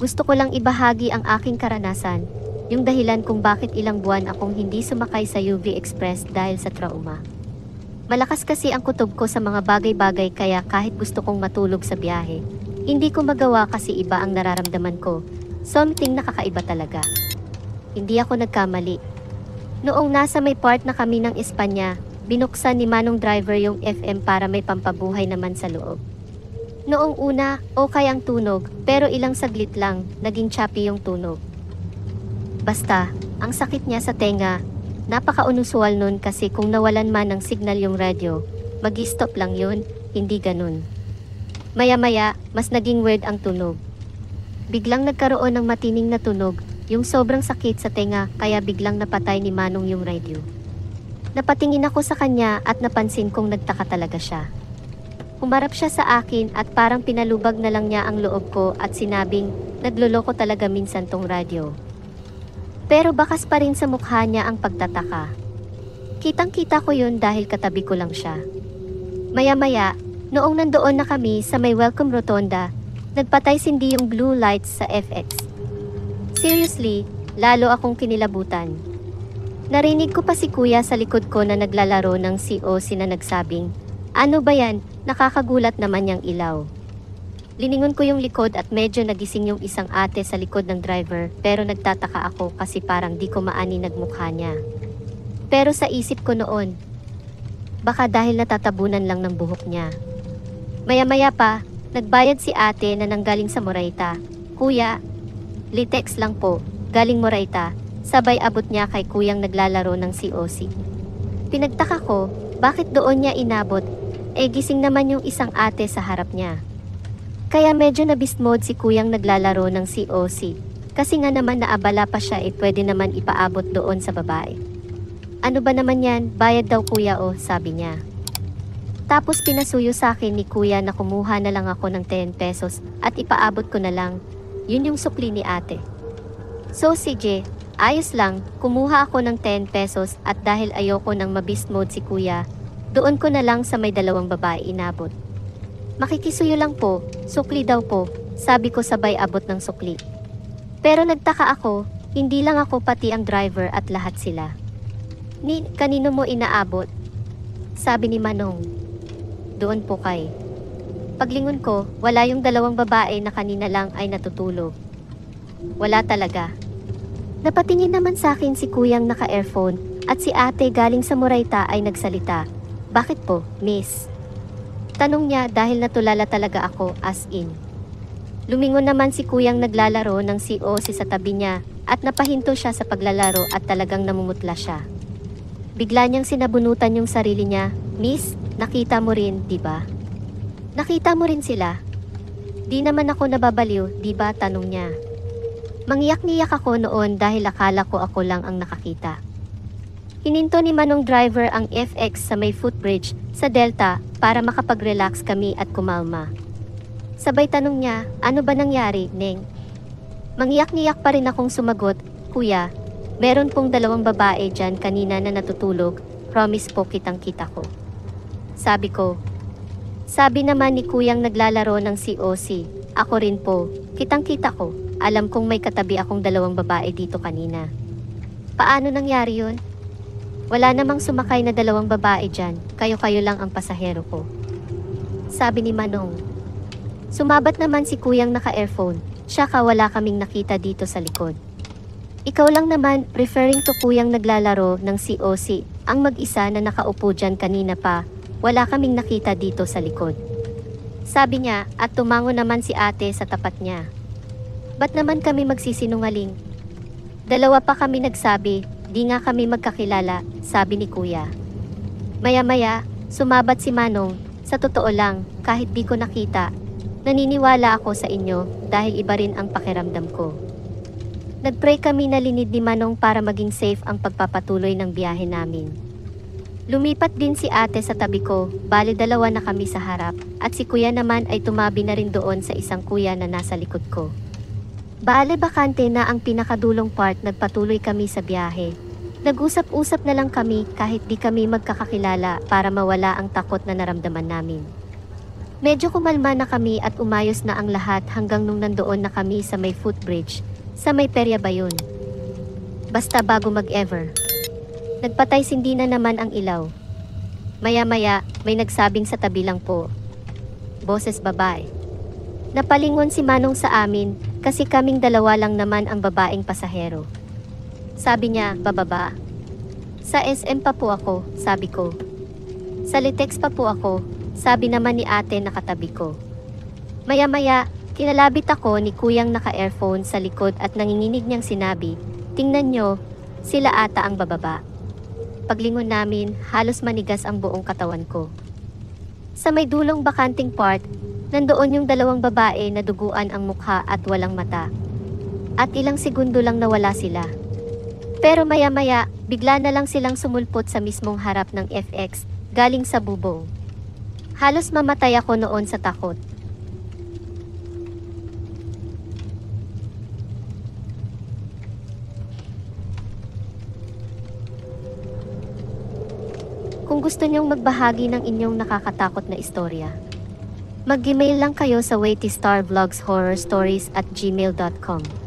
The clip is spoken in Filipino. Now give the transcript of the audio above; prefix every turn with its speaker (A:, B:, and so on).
A: Gusto ko lang ibahagi ang aking karanasan, yung dahilan kung bakit ilang buwan akong hindi sumakay sa UV Express dahil sa trauma. Malakas kasi ang kutob ko sa mga bagay-bagay kaya kahit gusto kong matulog sa biyahe, hindi ko magawa kasi iba ang nararamdaman ko. Something nakakaiba talaga. Hindi ako nagkamali. Noong nasa may part na kami ng Espanya, binuksan ni Manong driver yung FM para may pampabuhay naman sa loob. Noong una, okay ang tunog, pero ilang saglit lang, naging choppy yung tunog. Basta, ang sakit niya sa tenga, napaka-unusual nun kasi kung nawalan man ng signal yung radyo, mag-stop lang yun, hindi ganun. Maya-maya, mas naging weird ang tunog. Biglang nagkaroon ng matining na tunog, yung sobrang sakit sa tenga kaya biglang napatay ni Manong yung radyo. Napatingin ako sa kanya at napansin kong nagtaka talaga siya. Humarap siya sa akin at parang pinalubag na lang niya ang loob ko at sinabing, nagloloko talaga minsan tong radyo. Pero bakas pa rin sa mukha niya ang pagtataka. Kitang-kita ko yun dahil katabi ko lang siya. Maya-maya, noong nandoon na kami sa may welcome rotonda, nagpatay sindi yung blue lights sa FX. Seriously, lalo akong kinilabutan. Narinig ko pa si kuya sa likod ko na naglalaro ng COC na nagsabing, ano ba yan? Nakakagulat naman yang ilaw. Liningon ko yung likod at medyo nagising yung isang ate sa likod ng driver pero nagtataka ako kasi parang di ko maani nagmukha niya. Pero sa isip ko noon, baka dahil natatabunan lang ng buhok niya. Maya-maya pa, nagbayad si ate na nanggaling sa Moraita. Kuya, Litex lang po, galing Moraita. Sabay abot niya kay kuyang naglalaro ng COC. Pinagtaka ko, bakit doon niya inabot? Gising naman yung isang ate sa harap niya. Kaya medyo na beast mode si kuyang naglalaro ng COC. Kasi nga naman naabala pa siya pwede naman ipaabot doon sa babae. Ano ba naman yan? Bayad daw kuya sabi niya. Tapos pinasuyo sa akin ni kuya na kumuha na lang ako ng 10 pesos at ipaabot ko na lang. Yun yung sukli ni ate. So CJ, ayos lang, kumuha ako ng 10 pesos at dahil ayoko nang ma-beast mode si kuya, doon ko na lang sa may dalawang babae inabot. Makikisuyo lang po, sukli daw po, sabi ko sabay abot ng sukli. Pero nagtaka ako, hindi lang ako pati ang driver at lahat sila. Kanino mo inaabot? Sabi ni Manong. Doon po kay. Paglingon ko, wala yung dalawang babae na kanina lang ay natutulog. Wala talaga. Napatingin naman sa akin si kuyang naka-earphone at si ate galing sa Moraita ay nagsalita. Bakit po, miss? Tanong niya dahil natulala talaga ako as in. Lumingon naman si kuyang naglalaro ng COC sa tabi niya at napahinto siya sa paglalaro at talagang namumutla siya. Bigla niyang sinabunutan yung sarili niya. Miss, nakita mo rin, di ba? Nakita mo rin sila? Di naman ako nababaliw, di ba? Tanong niya. Mangiyak-ngiyak ako noon dahil akala ko ako lang ang nakakita. Hininto ni Manong driver ang FX sa may footbridge sa Delta para makapag-relax kami at kumalma. Sabay tanong niya, ano ba nangyari, Neng? Mangiyak-ngiyak pa rin akong sumagot, Kuya, meron pong dalawang babae dyan kanina na natutulog, promise po kitang-kita ko. Sabi ko. Sabi naman ni kuyang naglalaro ng COC, ako rin po, kitang-kita ko, alam kong may katabi akong dalawang babae dito kanina. Paano nangyari yun? Wala namang sumakay na dalawang babae dyan, kayo-kayo lang ang pasahero ko. Sabi ni Manong. Sumabat naman si kuyang naka-earphone, siya ka wala kaming nakita dito sa likod. Ikaw lang naman, referring to kuyang naglalaro ng COC, ang mag-isa na nakaupo dyan kanina pa, wala kaming nakita dito sa likod. Sabi niya at tumango naman si ate sa tapat niya. Ba't naman kami magsisinungaling? Dalawa pa kami nagsabi, di nga kami magkakilala, sabi ni kuya. Maya-maya, sumabat si Manong, sa totoo lang, kahit di ko nakita, naniniwala ako sa inyo dahil iba rin ang pakiramdam ko. Nagpray kami na linid ni Manong para maging safe ang pagpapatuloy ng biyahe namin. Lumipat din si ate sa tabi ko, bale dalawa na kami sa harap, at si kuya naman ay tumabi na rin doon sa isang kuya na nasa likod ko. Bale bakante na ang pinakadulong part, nagpatuloy kami sa biyahe. Nag-usap-usap na lang kami kahit di kami magkakakilala para mawala ang takot na naramdaman namin. Medyo kumalma na kami at umayos na ang lahat hanggang nung nandoon na kami sa may footbridge, sa may perya ba yun? Basta bago mag-ever. Nagpatay sindi na naman ang ilaw. Maya-maya, may nagsabing sa tabi lang po. Boses babae. Napalingon si Manong sa amin, kasi kaming dalawa lang naman ang babaeng pasahero. Sabi niya, bababa. Sa SM pa po ako, sabi ko. Sa Litex pa po ako, sabi naman ni ate na katabi ko. Maya-maya, kinalabit ako ni kuyang naka-earphone sa likod at nanginginig niyang sinabi, tingnan nyo, sila ata ang bababa. Paglingon namin, halos manigas ang buong katawan ko. Sa may dulong bakanting part, nandoon yung dalawang babae na duguan ang mukha at walang mata. At ilang segundo lang nawala sila. Pero maya-maya, bigla na lang silang sumulpot sa mismong harap ng FX, galing sa bubong. Halos mamatay ako noon sa takot. Kung gusto niyong magbahagi ng inyong nakakatakot na istorya, mag-email lang kayo sa waitystarvlogshorrorstories@gmail.com.